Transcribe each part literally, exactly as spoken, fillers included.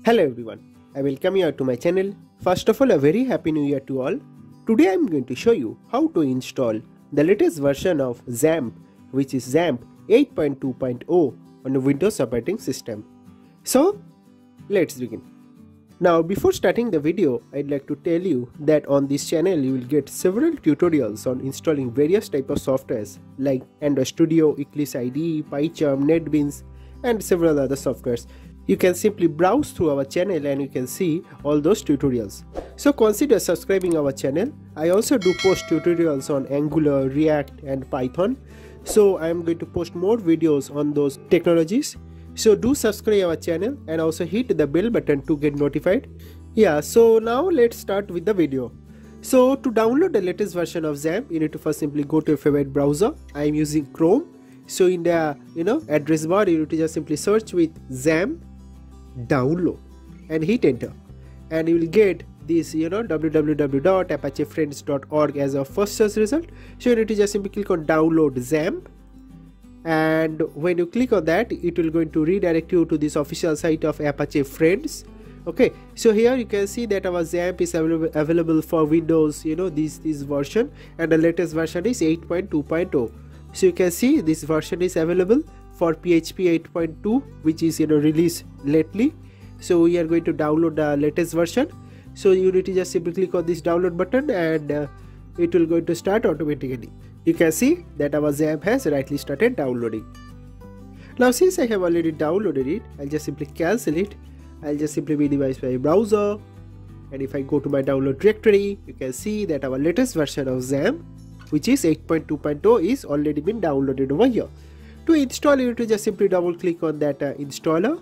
Hello everyone, I welcome you to my channel. First of all, a very happy new year to all. Today I am going to show you how to install the latest version of Xampp, which is Xampp eight point two point zero on the Windows operating system. So let's begin. Now before starting the video, I'd like to tell you that on this channel you will get several tutorials on installing various types of softwares like Android Studio, Eclipse I D E, PyCharm, NetBeans and several other softwares. You can simply browse through our channel and you can see all those tutorials. So consider subscribing our channel. I also do post tutorials on Angular, React and Python. So I am going to post more videos on those technologies. So do subscribe our channel and also hit the bell button to get notified. Yeah, so now let's start with the video. So to download the latest version of Xampp, you need to first simply go to your favorite browser. I am using Chrome. So in the you know address bar, you need to just simply search with Xampp download and hit enter, and you will get this you know w w w dot apache friends dot org as a first search result. So you need to just simply click on download Xampp, and when you click on that, it will going to redirect you to this official site of Apache Friends. Okay, so here you can see that our Xampp is available, available for Windows, you know this this version, and the latest version is eight point two point zero. So you can see this version is available for P H P eight point two, which is you know released lately. So we are going to download the latest version. So you need to just simply click on this download button, and uh, it will going to start automatically. You can see that our Xampp has rightly started downloading. Now since I have already downloaded it, I'll just simply cancel it. I'll just simply minimize my browser, and if I go to my download directory, you can see that our latest version of Xampp, which is eight point two point zero, is already been downloaded over here. To install, you need to just simply double click on that uh, installer.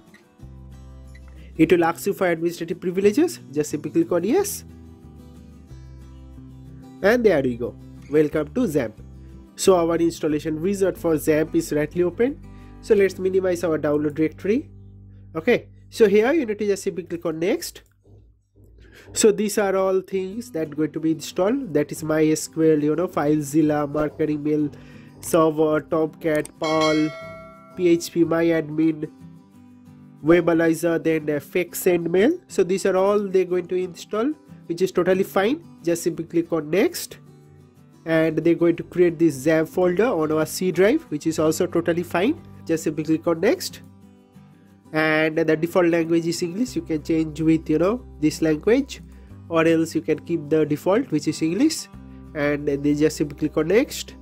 It will ask you for administrative privileges. Just simply click on yes, and there you go. Welcome to Xampp. So our installation wizard for Xampp is rightly open. So let's minimize our download directory. Okay, so here you need to just simply click on next. So these are all things that are going to be installed. That is MySql, you know, FileZilla, Marketing Mail Server, Tomcat, Perl, P H P, MyAdmin, Webalizer, then uh, fake send mail. So these are all they're going to install, which is totally fine. Just simply click on next, and they're going to create this Xampp folder on our C drive, which is also totally fine. Just simply click on next, and the default language is English. You can change with you know this language, or else you can keep the default, which is English, and then just simply click on next.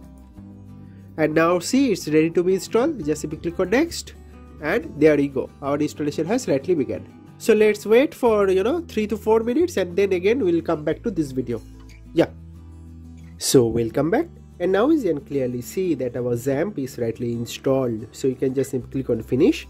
And now see, it's ready to be installed. Just simply click on next, and there you go. Our installation has rightly begun. So let's wait for you know three to four minutes, and then again we'll come back to this video. Yeah. So welcome back, and now you can clearly see that our Xampp is rightly installed. So you can just simply click on finish.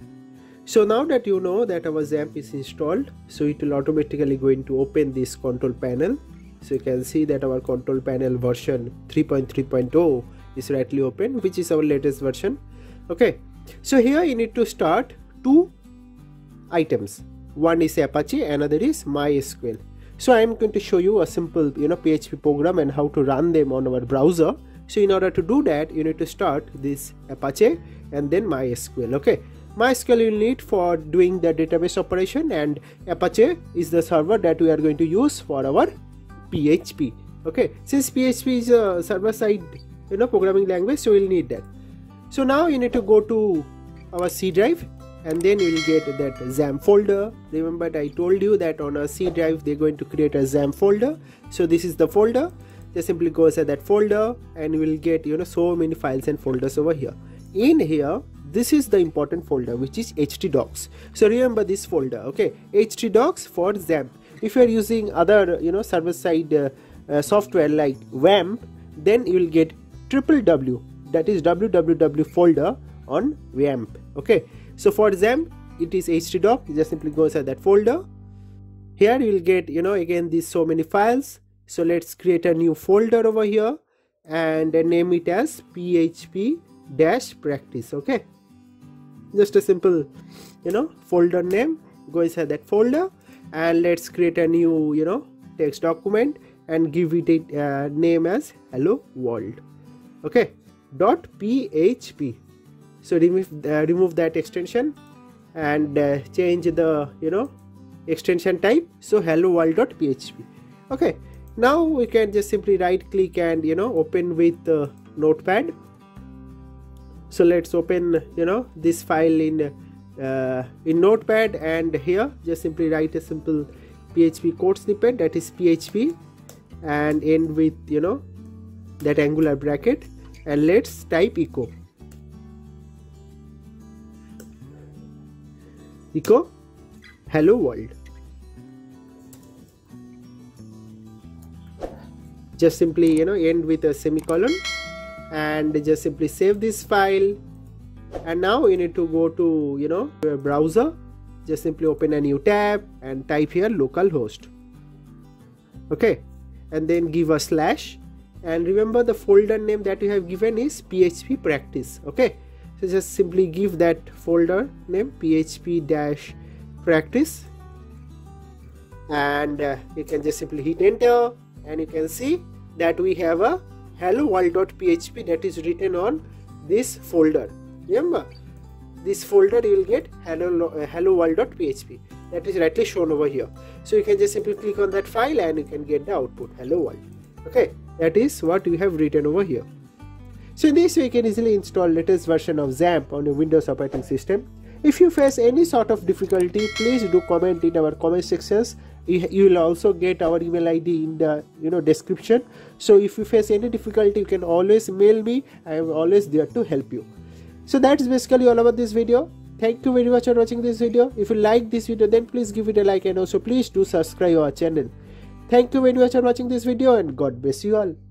So now that you know that our Xampp is installed, so it will automatically going to open this control panel. So you can see that our control panel version three point three point zero is rightly open, which is our latest version. Okay, so here you need to start two items. One is Apache, another is MySql. So I am going to show you a simple you know P H P program and how to run them on our browser. So in order to do that, you need to start this Apache and then MySql. Okay, MySql you need for doing the database operation, and Apache is the server that we are going to use for our P H P. Okay, since P H P is a server-side you know programming language, so we'll need that. So now you need to go to our C drive, and then you will get that Xampp folder. Remember I told you that on our C drive they're going to create a Xampp folder. So this is the folder. Just simply go inside that folder, and you will get you know so many files and folders over here. In here, this is the important folder, which is htdocs. So remember this folder. Okay, htdocs for Xampp. If you are using other you know server-side uh, uh, software like Xampp, then you will get triple W, that is www folder on Xampp. Okay, so for Xampp it is htdoc. You just simply go inside that folder. Here you will get you know again these so many files. So let's create a new folder over here and name it as P H P dash practice. Okay, just a simple you know folder name. Go inside that folder, and let's create a new you know text document and give it a uh, name as hello world. Okay, dot P H P. So remove uh, remove that extension, and uh, change the you know extension type, so hello world.php. Okay, now we can just simply right click and you know open with uh, notepad. So let's open you know this file in uh, in notepad, and here just simply write a simple P H P code snippet, that is P H P, and end with you know that angular bracket, and let's type echo echo hello world. Just simply you know end with a semicolon, and just simply save this file. And now you need to go to you know your browser, just simply open a new tab and type here localhost. Okay, and then give a slash, and remember the folder name that you have given is P H P practice. Okay, so just simply give that folder name P H P dash practice, and uh, you can just simply hit enter, and you can see that we have a hello world.php that is written on this folder. Remember, this folder you will get hello uh, hello world.php, that is rightly shown over here. So you can just simply click on that file and you can get the output hello world. Okay, that is what we have written over here. So in this way you can easily install latest version of Xampp on your Windows operating system. If you face any sort of difficulty, please do comment in our comment sections. You will also get our email I D in the you know description. So if you face any difficulty, you can always mail me. I am always there to help you. So that's basically all about this video. Thank you very much for watching this video. If you like this video, then please give it a like, and also please do subscribe our channel. Thank you very much for watching this video, and God bless you all.